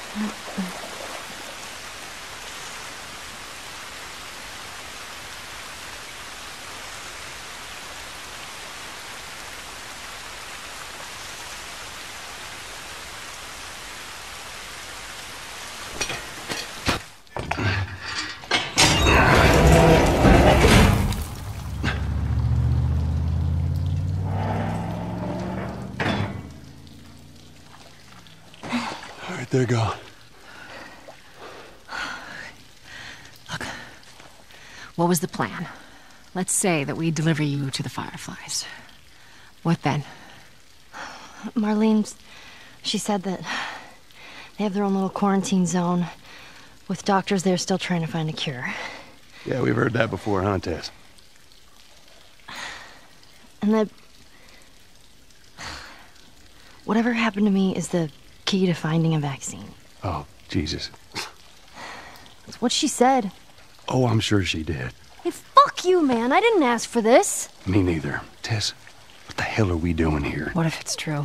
There you go. Look, what was the plan? Let's say that we deliver you to the Fireflies. What then? Marlene, she said that they have their own little quarantine zone with doctors there still trying to find a cure. Yeah, we've heard that before, huh, Tess? And that whatever happened to me is the key to finding a vaccine. Oh, Jesus. That's what she said. Oh, I'm sure she did. Hey, fuck you, man. I didn't ask for this. Me neither. Tess, what the hell are we doing here? What if it's true?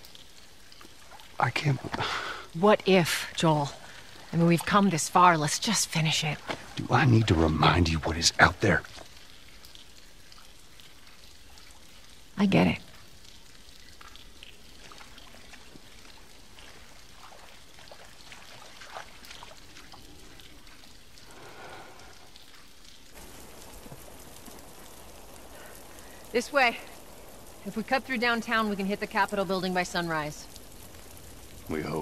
I can't... What if, Joel? I mean, we've come this far. Let's just finish it. Do I need to remind you what is out there? I get it. This way. If we cut through downtown, we can hit the Capitol building by sunrise. We hope.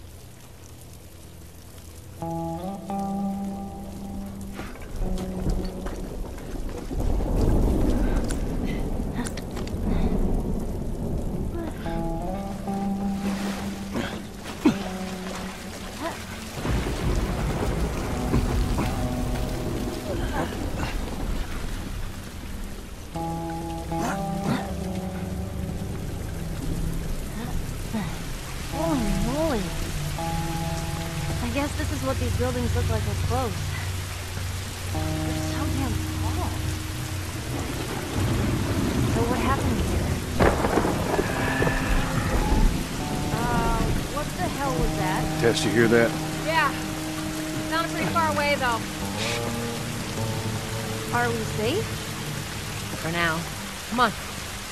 I guess this is what these buildings look like up close. They're so damn tall. So what happened here? What the hell was that? Tess, you hear that? Yeah. Sounded pretty far away, though. Are we safe? For now. Come on.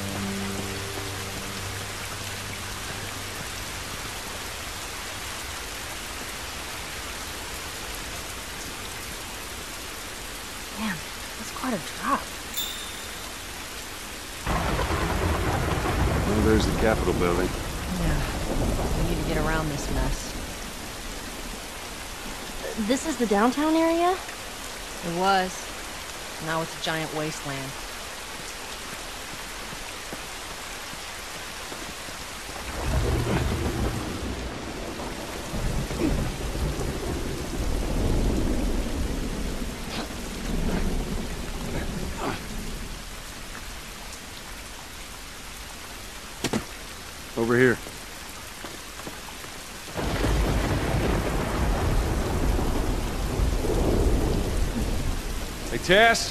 Man, that's quite a drop. Well, there's the Capitol building. Yeah. We need to get around this mess. This is the downtown area? It was. Now it's a giant wasteland. Over here. Hey, Tess?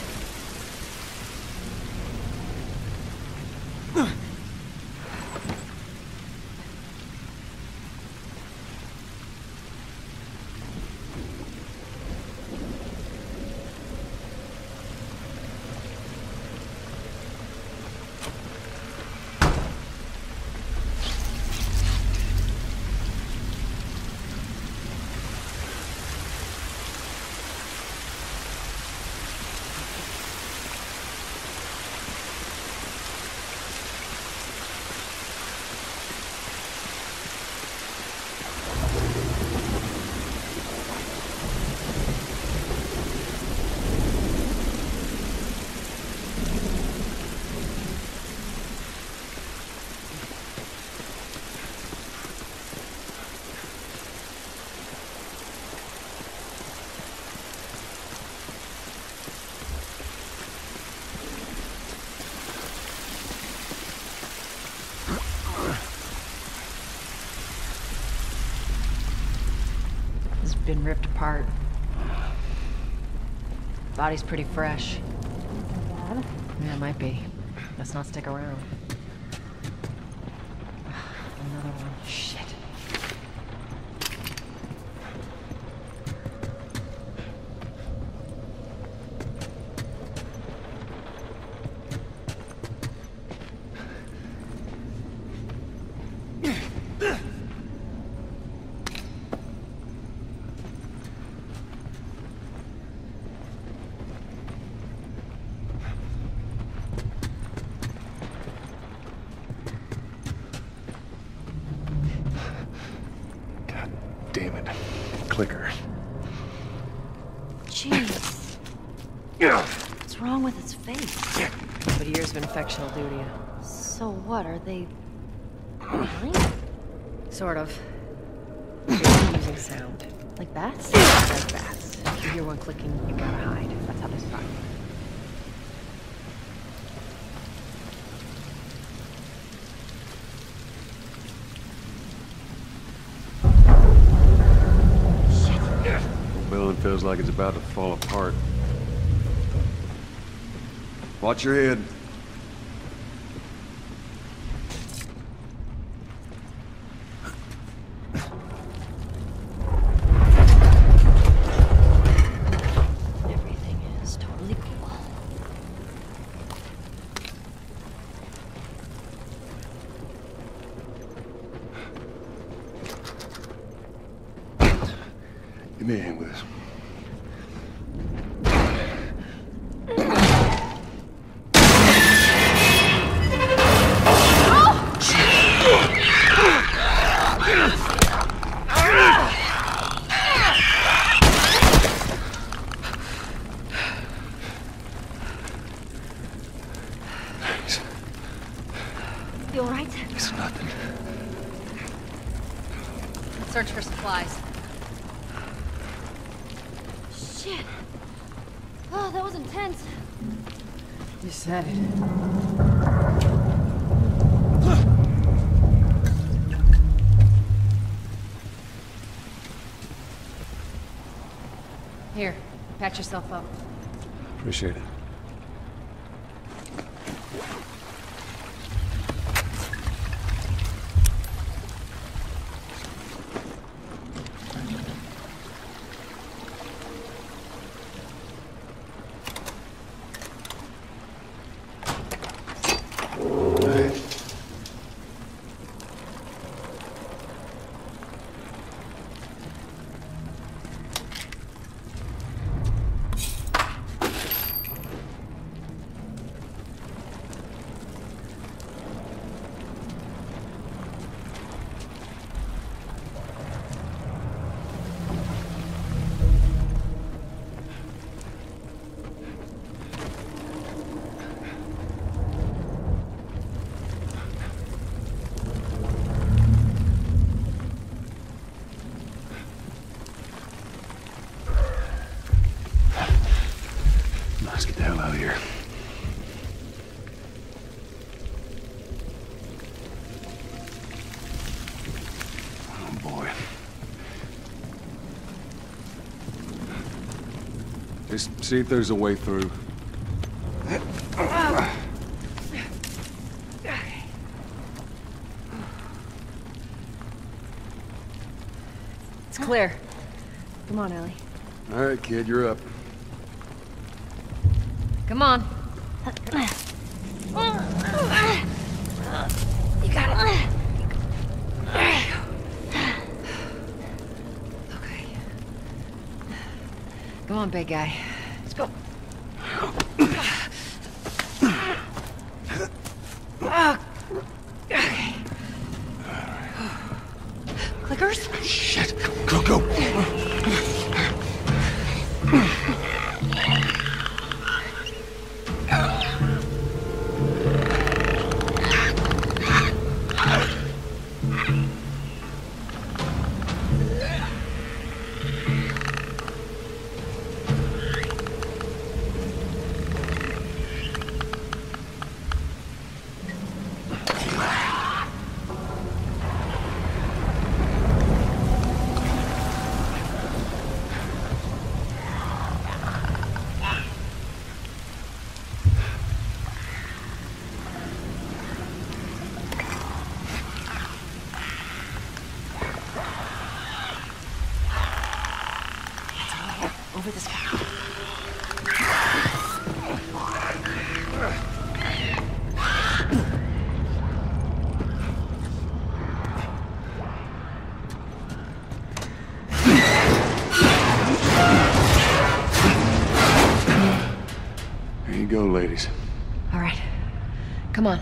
Been ripped apart. Body's pretty fresh. Bad? Yeah, it might be. Let's not stick around. Another one. Shit. Damn it. Clicker. Jeez. Yeah. What's wrong with its face? But years of infection will do to you. So what, are they... blind? Sort of. They're using sound. Like bats? Like bats. If you hear one clicking, you gotta hide. That's how they spot you. The building feels like it's about to fall apart. Watch your head. Everything is totally cool. Give me a hand with this. Thanks. You alright? It's nothing. Search for supplies. Shit. Oh, that was intense. You said it. Here, patch yourself up. Appreciate it. Let's get the hell out of here. Oh boy. Just see if there's a way through. It's clear. Come on, Ellie. All right, kid, you're up. Come on. You got it. Okay. Come on, big guy. Let's go. Okay. Clickers? Shit. Go, go. Over this way. There you go, ladies. All right. Come on.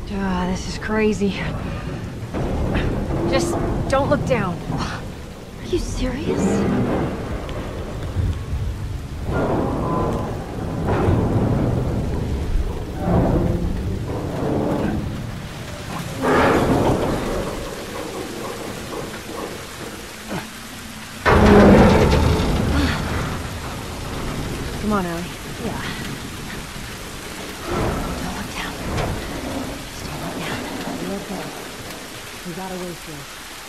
This is crazy. Just don't look down. Are you serious? Come on, Ellie. Yeah. Don't look down. Just don't look down. You're okay. We got a ways through.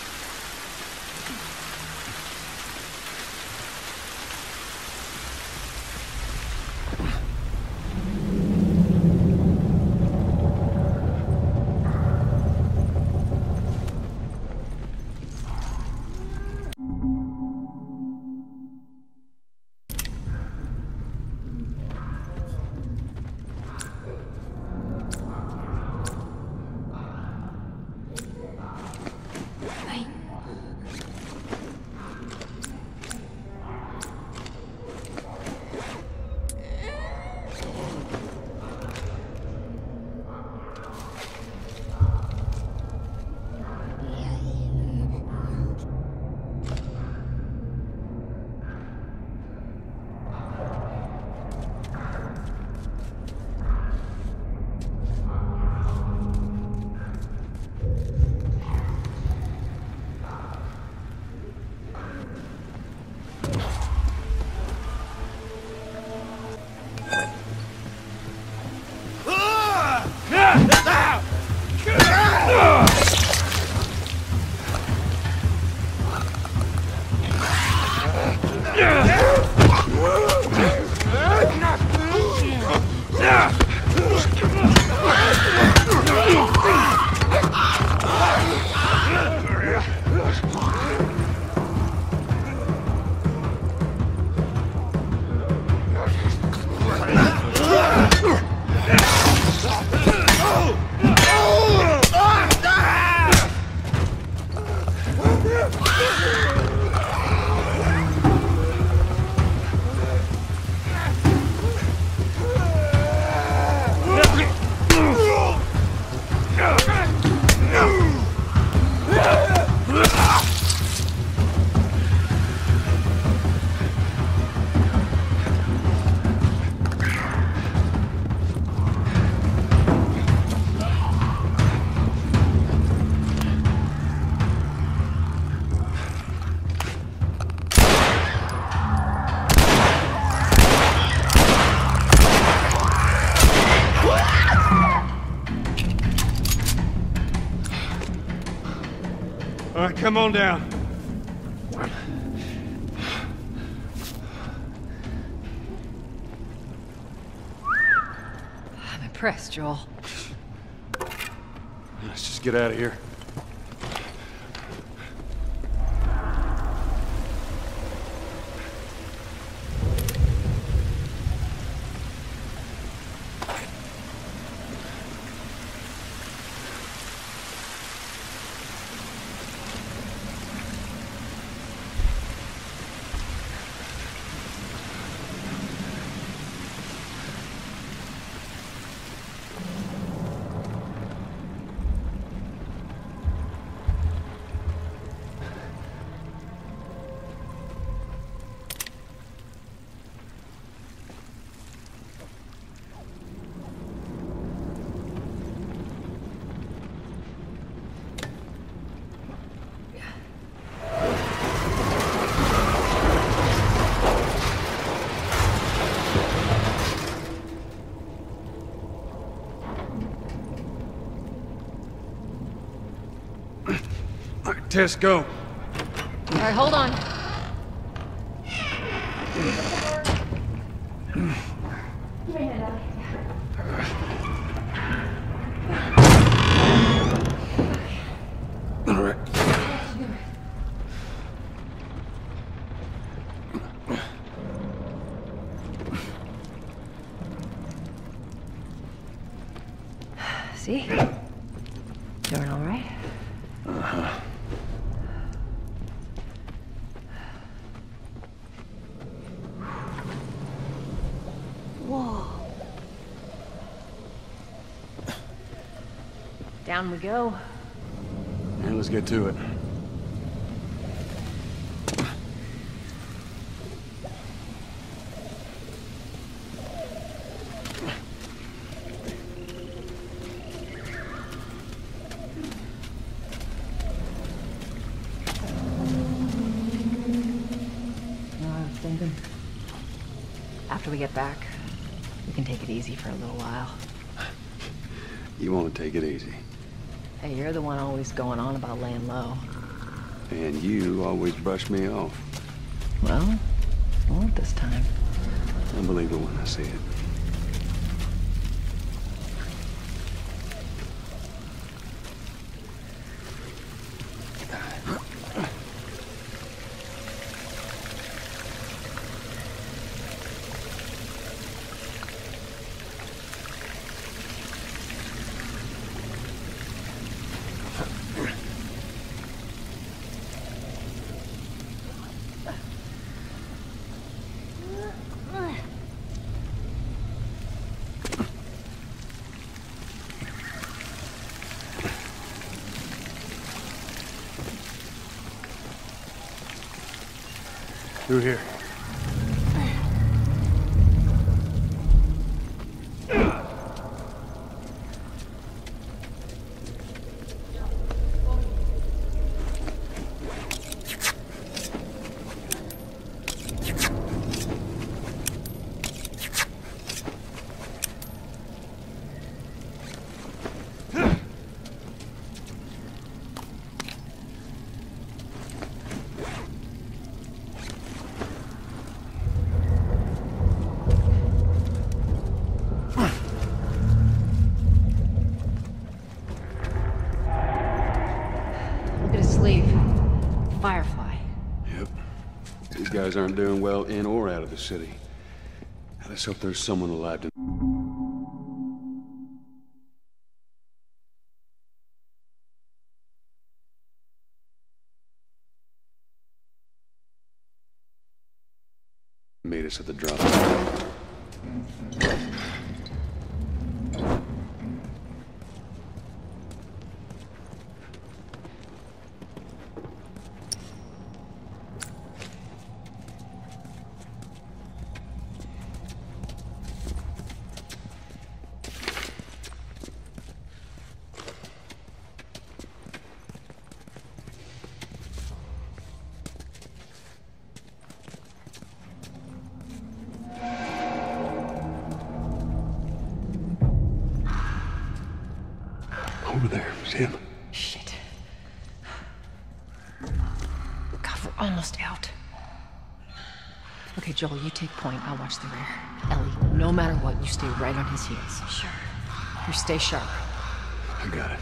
All right, come on down. I'm impressed, Joel. Let's just get out of here. All right, Tess, go. All right, hold on. All right. See? Doing all right? Uh-huh. Whoa. Down we go. And let's get to it. After we get back, we can take it easy for a little while. You want to take it easy. Hey, you're the one always going on about laying low. And you always brush me off. Well, I won't this time. I believe it when I see it. Through here. Firefly. Yep. These guys aren't doing well in or out of the city. Let's hope there's someone alive to... Meet us at the drop. Over there, it's him. Shit. God, we're almost out. Okay, Joel, you take point. I'll watch the rear. Ellie, no matter what, you stay right on his heels. Sure. You stay sharp. I got it.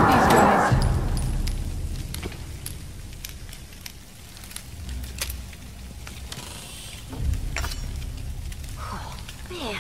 These guys. Man.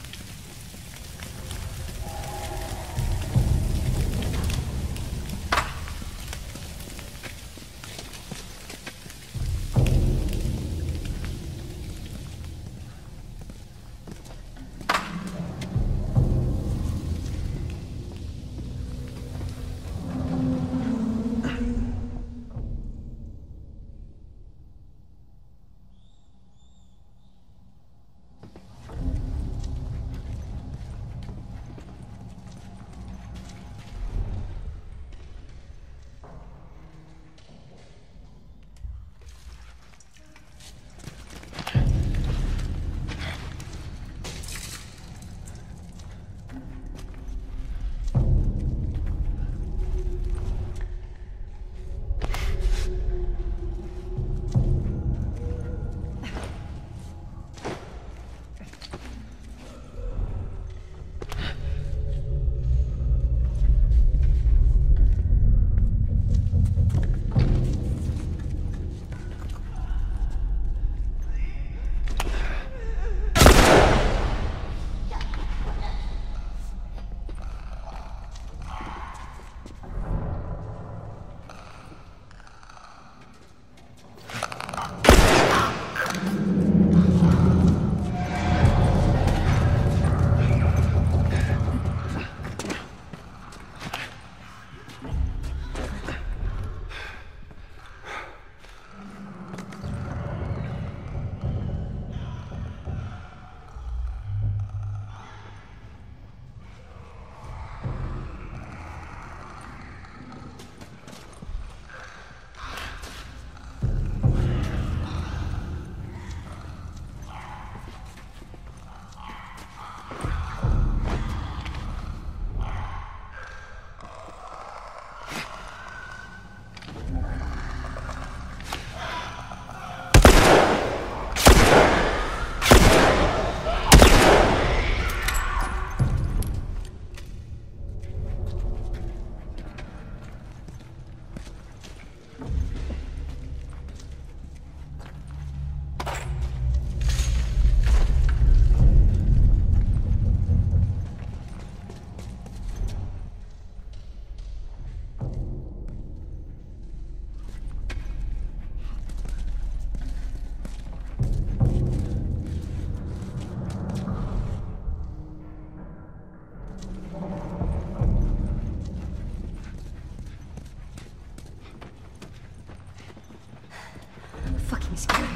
Fucking scary.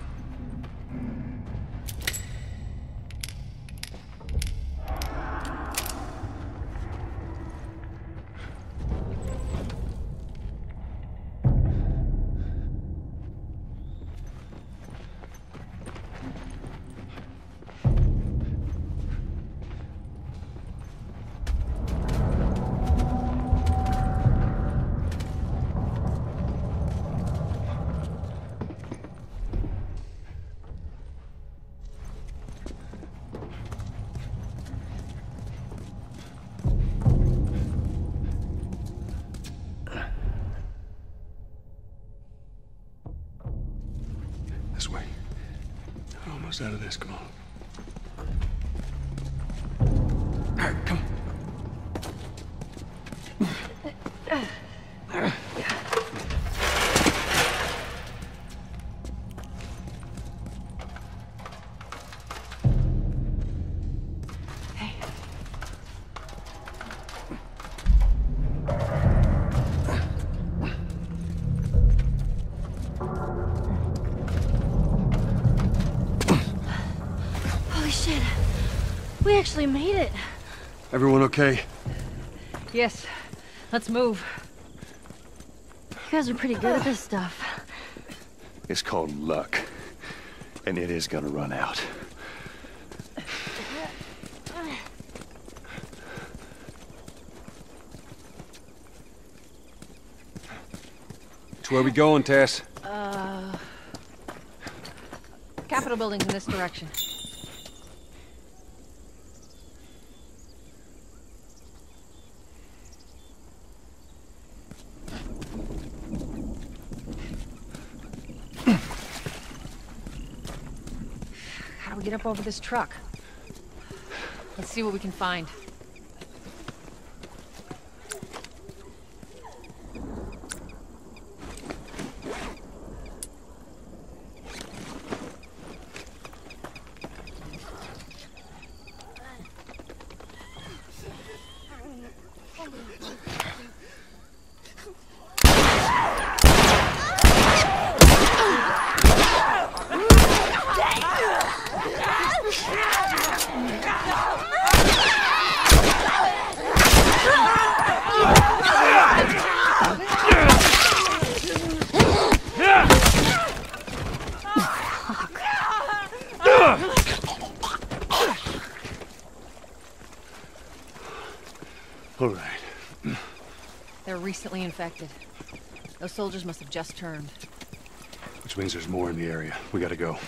This way. We're almost out of this. Come on. All right, come on. We actually made it. Everyone okay? Yes. Let's move. You guys are pretty good at this stuff. It's called luck. And it is gonna run out. Which way are we going, Tess? Capitol building's in this direction. we get up over this truck. Let's see what we can find. All right. They're recently infected. Those soldiers must have just turned. Which means there's more in the area. We gotta go.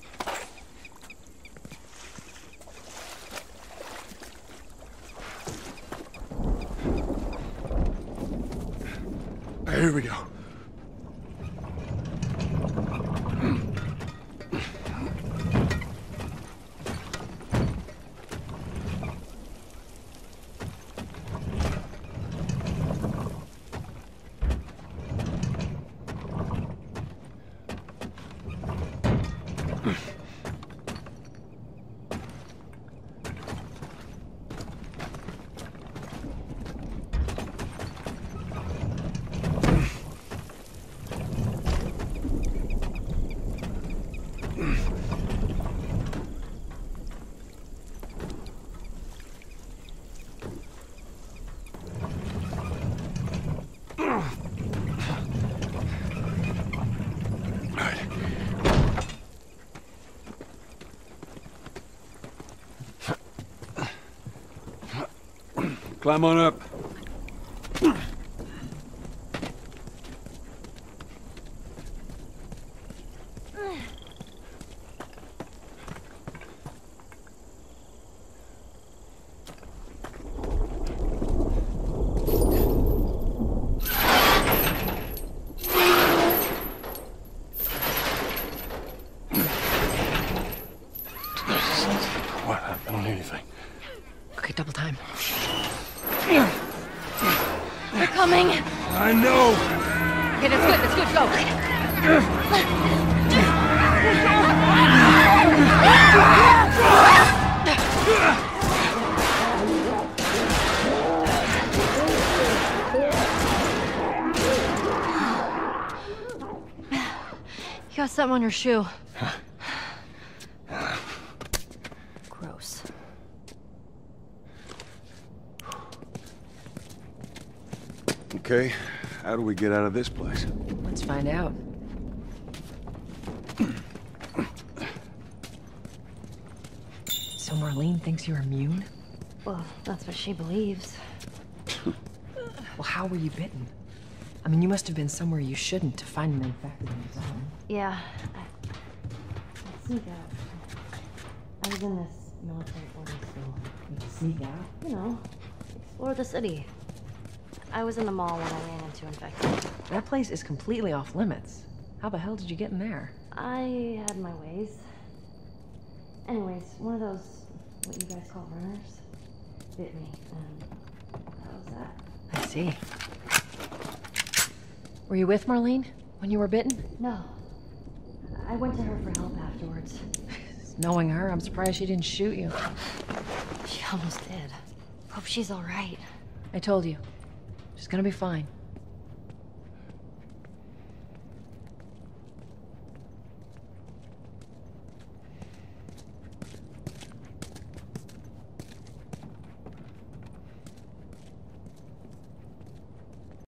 Here we go. Climb on up. What? I don't need anything. Okay, double time. They're coming. I know. Okay, that's good, go. You got something on your shoe. Gross. Okay, how do we get out of this place? Let's find out. So Marlene thinks you're immune? Well, that's what she believes. Well, how were you bitten? I mean, you must have been somewhere you shouldn't to find an infected in your zone. Yeah, I sneak out. I was in this military boarding school. You sneak out? You know, explore the city. I was in the mall when I ran into infected. That place is completely off limits. How the hell did you get in there? I had my ways. Anyways, one of those, what you guys call runners, bit me, and that was that. I see. Were you with Marlene when you were bitten? No. I went to her for help afterwards. Knowing her, I'm surprised she didn't shoot you. She almost did. Hope she's all right. I told you. She's gonna be fine.